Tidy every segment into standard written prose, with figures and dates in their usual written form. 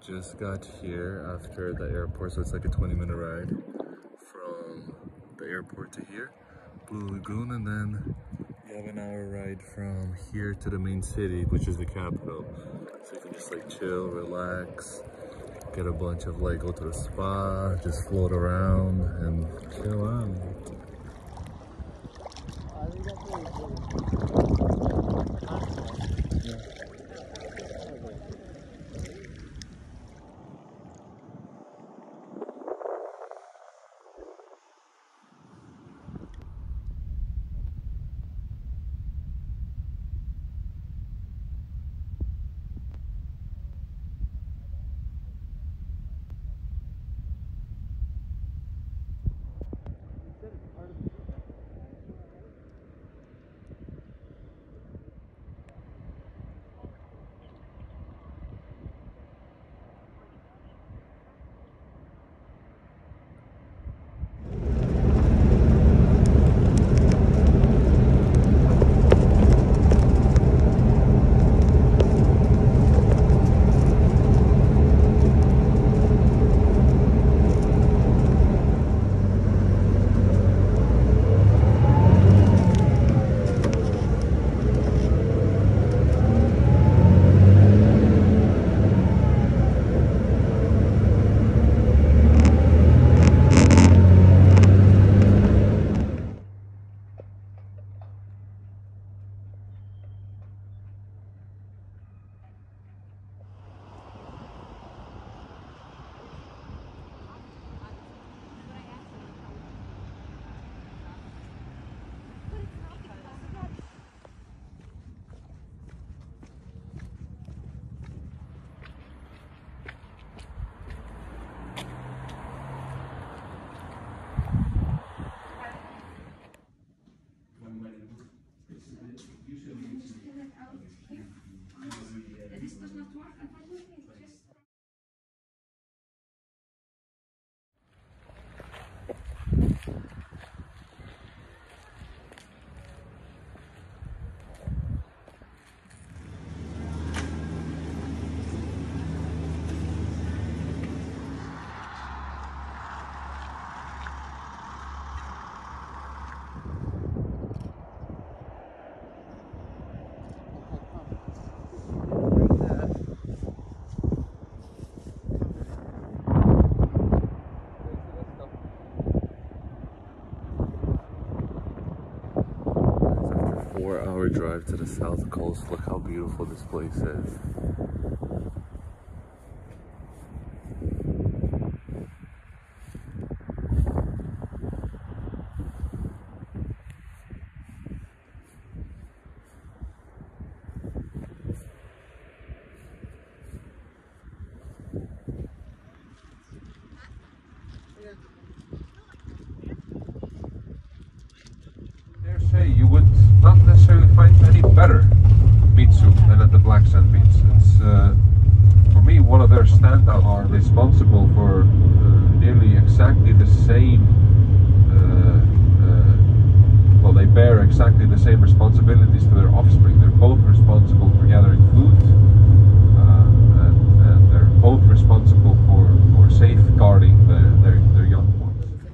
Just got here after the airport, so it's like a 20-minute ride from the airport to here, Blue Lagoon, and then you have an hour ride from here to the main city, which is the capital. So you can just like chill, relax, get a bunch of like, go to the spa, just float around and chill out. Drive to the south coast. Look how beautiful this place is. You would not necessarily find any better beet soup than at the Black Sand Beets. It's, for me, one of their standouts. Are responsible for nearly exactly the same, well, they bear exactly the same responsibilities to their offspring. They're both responsible for gathering food, and they're both responsible for safeguarding their young ones.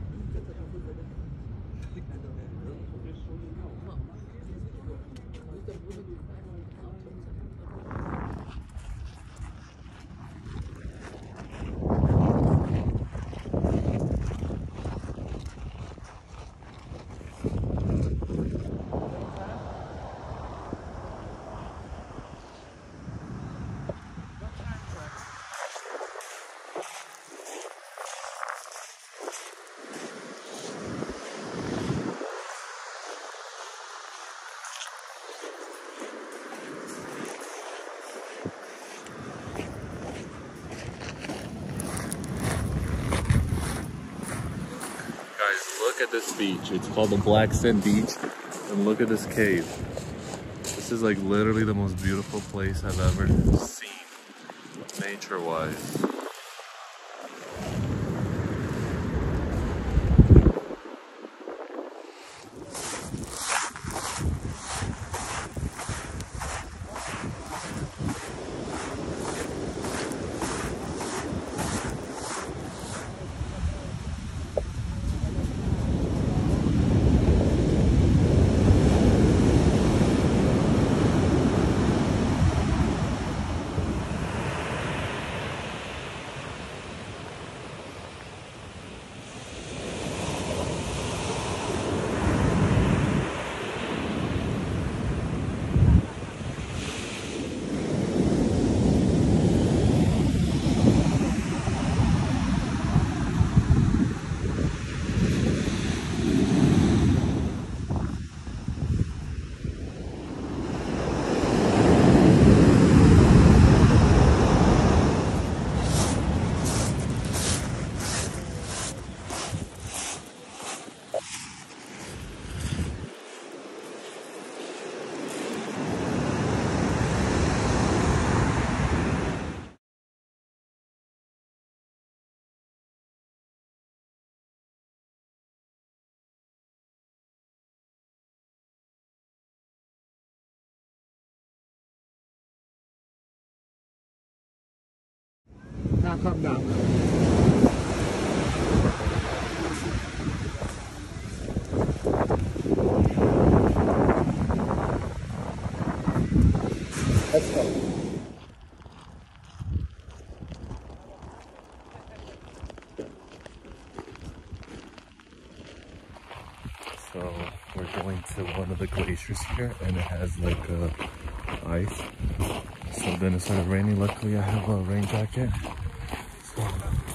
Look at this beach. It's called the Black Sand Beach, and look at this cave. This is like literally the most beautiful place I've ever seen, nature-wise. Now come down. Let's go. So we're going to one of the glaciers here, and it has like ice. So then it started raining. Luckily, I have a rain jacket. So,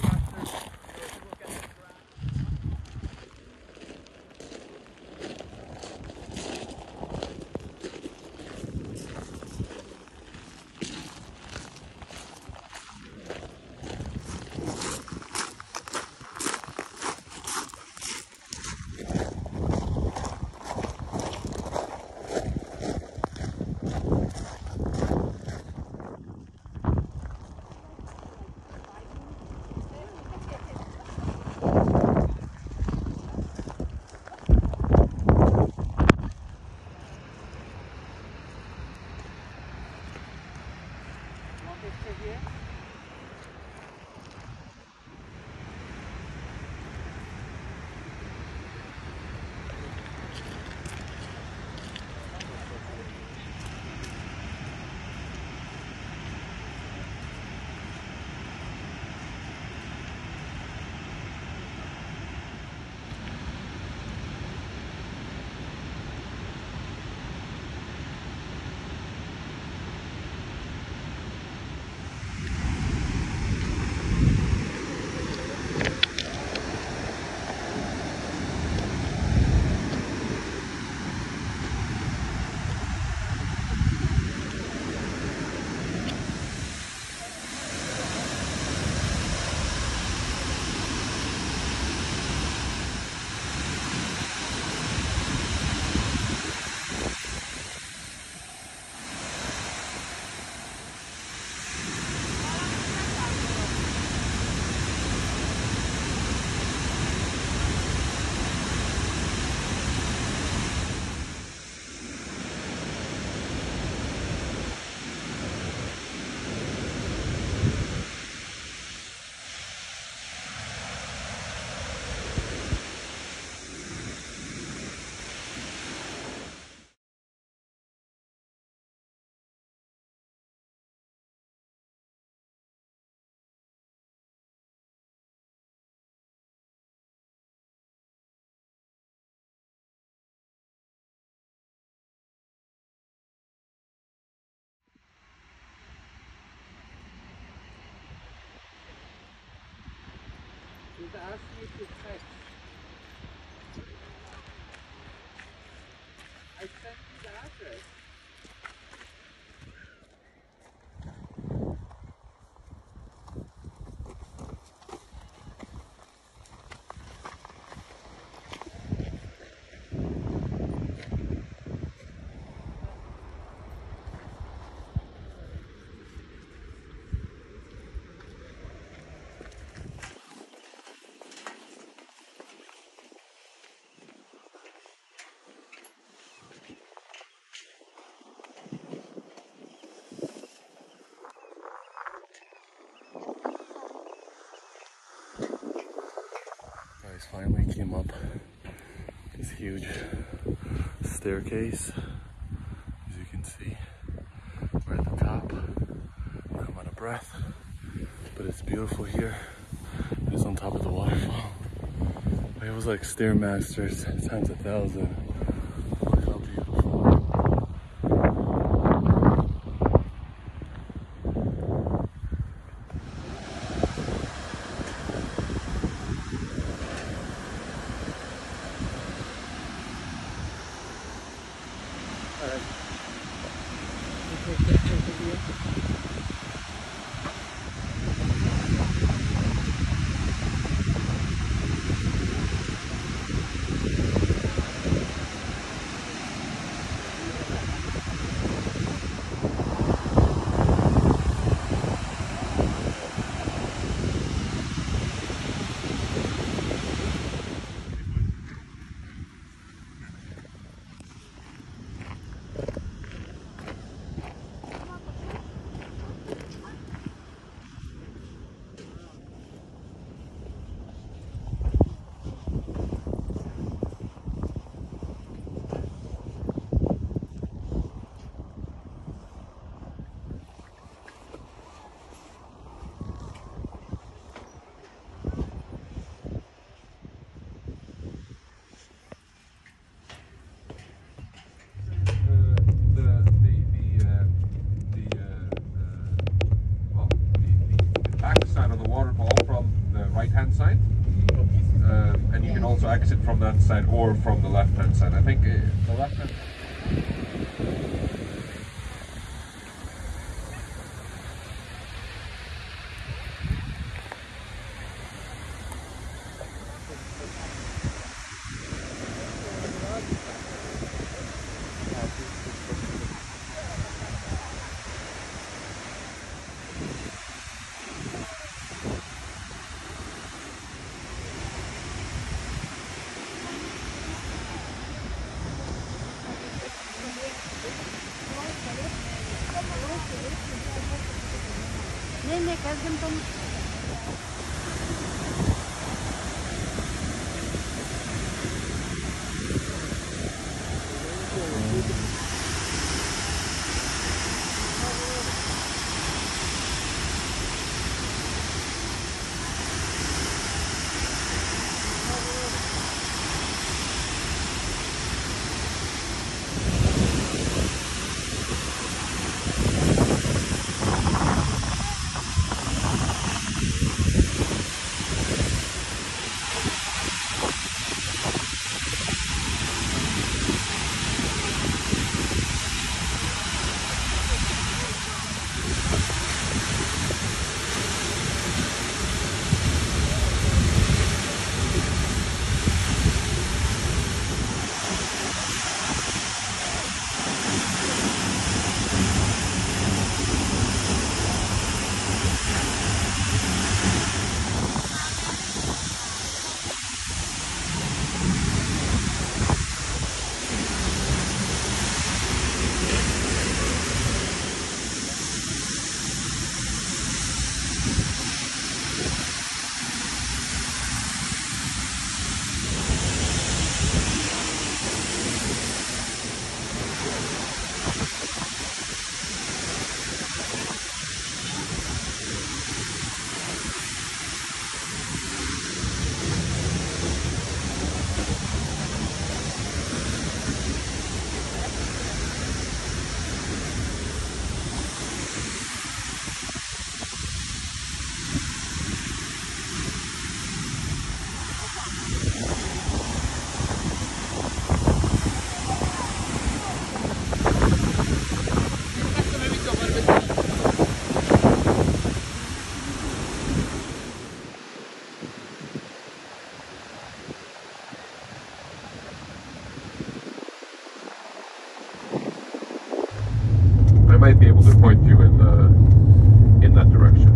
It asked me to text. I sent you the address. guys, finally came up this huge staircase. As you can see, we're at the top. I'm out of breath, but it's beautiful here. It's on top of the waterfall. It was like Stairmasters times 1,000. Look how beautiful. right-hand side. And you can also exit from that side or from the left-hand side. I think the left-hand. नहीं नहीं कैसे तुम I might be able to point you in that direction.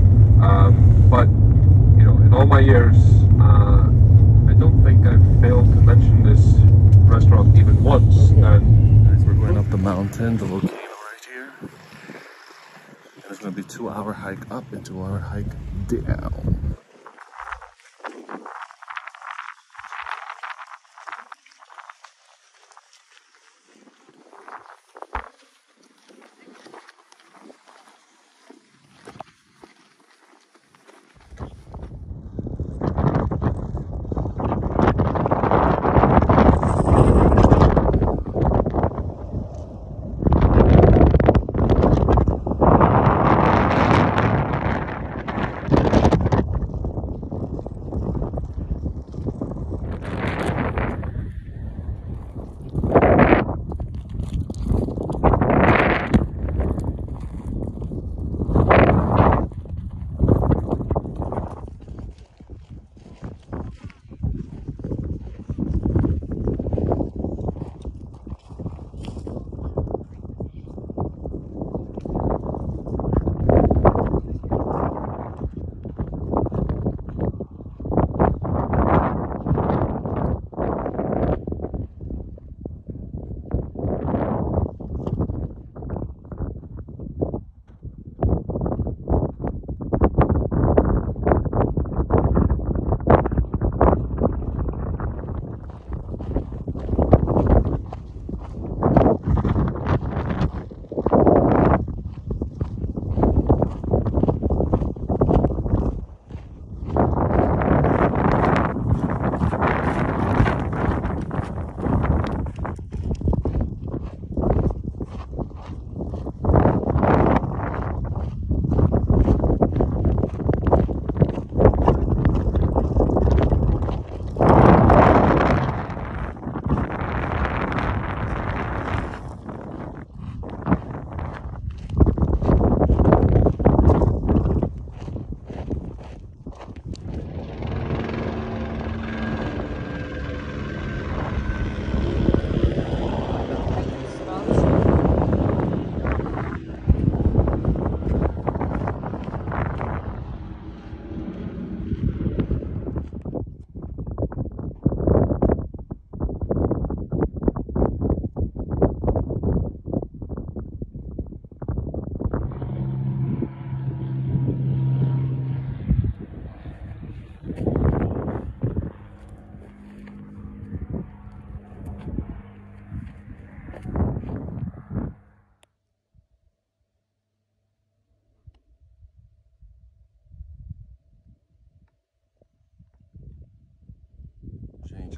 But you know, in all my years, I don't think I've failed to mention this restaurant even once. And Guys, we're going up the mountain, the volcano right here. And it's gonna be a 2-hour hike up and 2-hour hike down.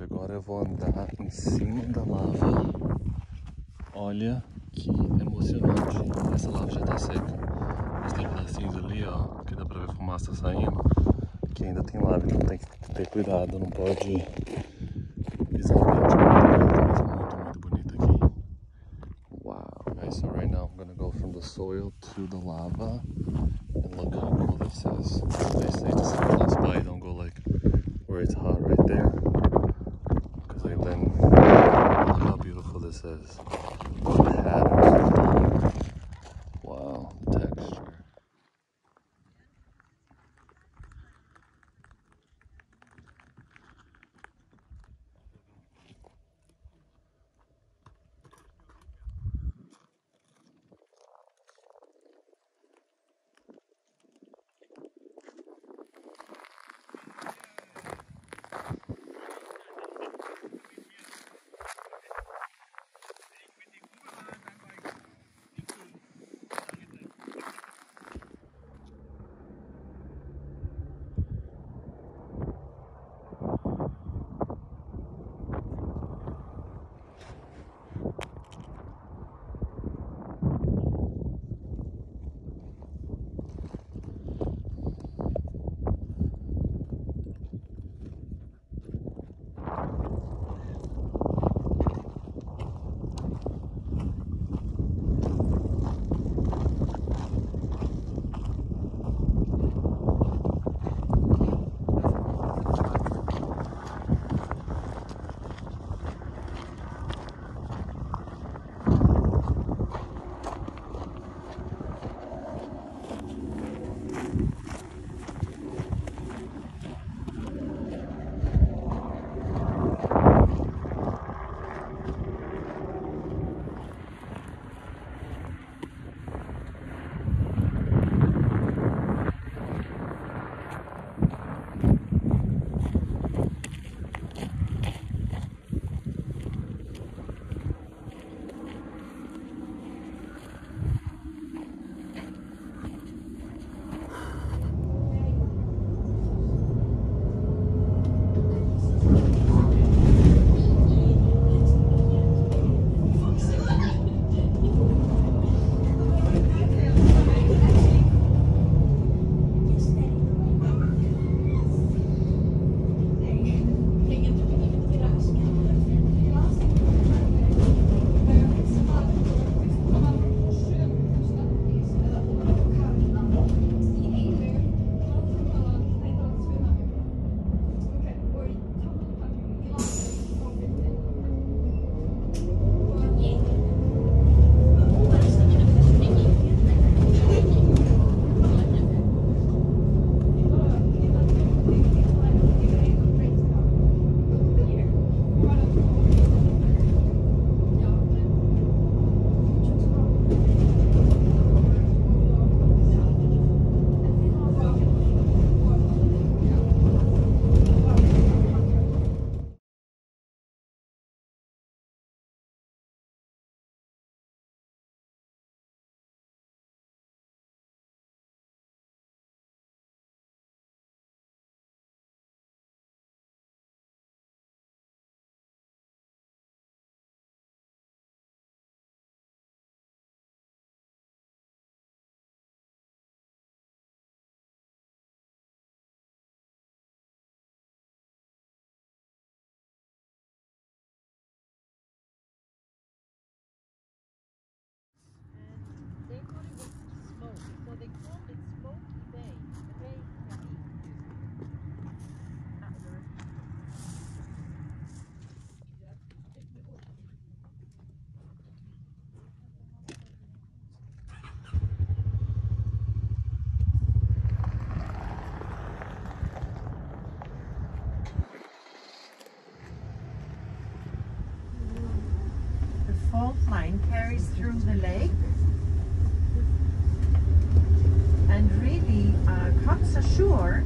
agora eu vou andar em cima da lava. Olha que emocionante. Essa lava já tá seca. Mas tem pedacinhos ali, ó, que dá pra ver fumaça saindo, que ainda tem lava, então tem que ter cuidado, não pode pisar bem, mas é muito bonito aqui. Wow, guys, so right now I'm gonna go from the soil to the lava, and look how cool this is. They say to sit close by, don't go like where it's hot right there, because then look how beautiful this is. The patterns, wow, the texture. Fault line carries through the lake and really comes ashore.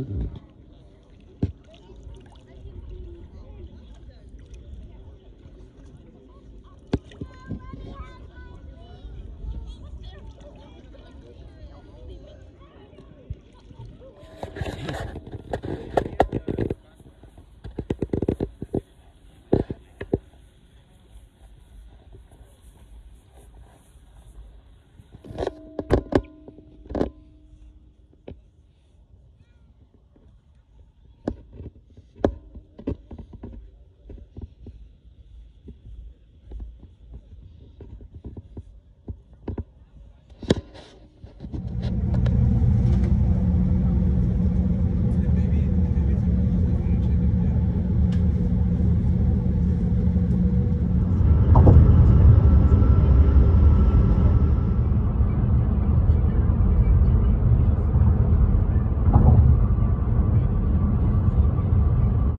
Huh?